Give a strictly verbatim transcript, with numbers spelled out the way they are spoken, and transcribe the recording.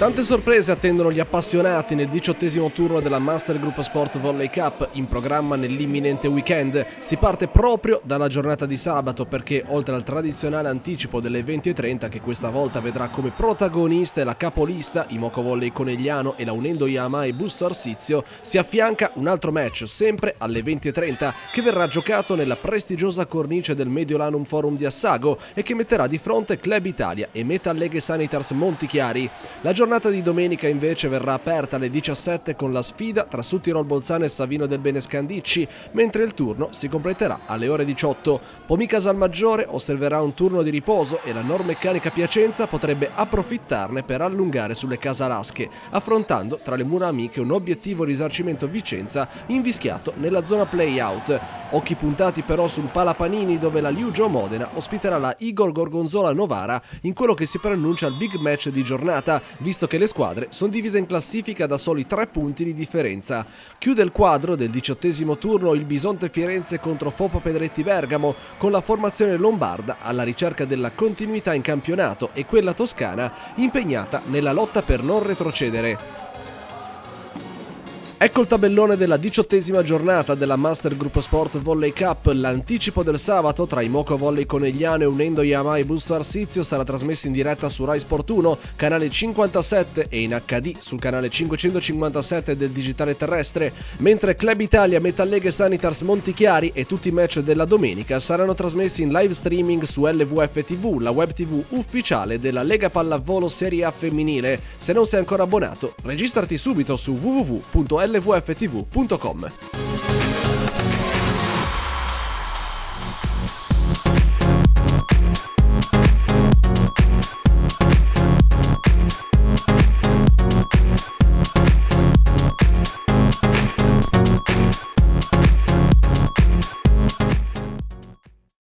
Tante sorprese attendono gli appassionati nel diciottesimo turno della Master Group Sport Volley Cup in programma nell'imminente weekend. Si parte proprio dalla giornata di sabato perché oltre al tradizionale anticipo delle venti e trenta che questa volta vedrà come protagoniste la capolista Imoco Volley Conegliano e la Unendo Yamai Busto Arsizio, si affianca un altro match sempre alle venti e trenta che verrà giocato nella prestigiosa cornice del Mediolanum Forum di Assago e che metterà di fronte Club Italia e Metalleghe Sanitars Montichiari. La giornata La giornata di domenica invece verrà aperta alle diciassette con la sfida tra Suttirol Bolzano e Savino del Bene Scandicci, mentre il turno si completerà alle ore diciotto. Pomì Casalmaggiore osserverà un turno di riposo e la Normeccanica Piacenza potrebbe approfittarne per allungare sulle casalasche, affrontando tra le mura amiche un obiettivo risarcimento Vicenza invischiato nella zona play-out. Occhi puntati però sul Palapanini dove la Liugio Modena ospiterà la Igor Gorgonzola Novara in quello che si preannuncia il big match di giornata, visto che le squadre sono divise in classifica da soli tre punti di differenza. Chiude il quadro del diciottesimo turno il Bisonte Firenze contro Fopo Pedretti Bergamo, con la formazione lombarda alla ricerca della continuità in campionato e quella toscana impegnata nella lotta per non retrocedere. Ecco il tabellone della diciottesima giornata della Master Group Sport Volley Cup. L'anticipo del sabato tra Imoco Volley Conegliano e Unendo Yamai Busto Arsizio sarà trasmesso in diretta su Rai Sport uno, canale cinquantasette e in acca di sul canale cinquecentocinquantasette del digitale terrestre, mentre Club Italia, Metalleghe Sanitars Montichiari e tutti i match della domenica saranno trasmessi in live streaming su L V F T V, la web tivù ufficiale della Lega Pallavolo Serie A femminile. Se non sei ancora abbonato, registrati subito su w w w punto l v f t v punto com.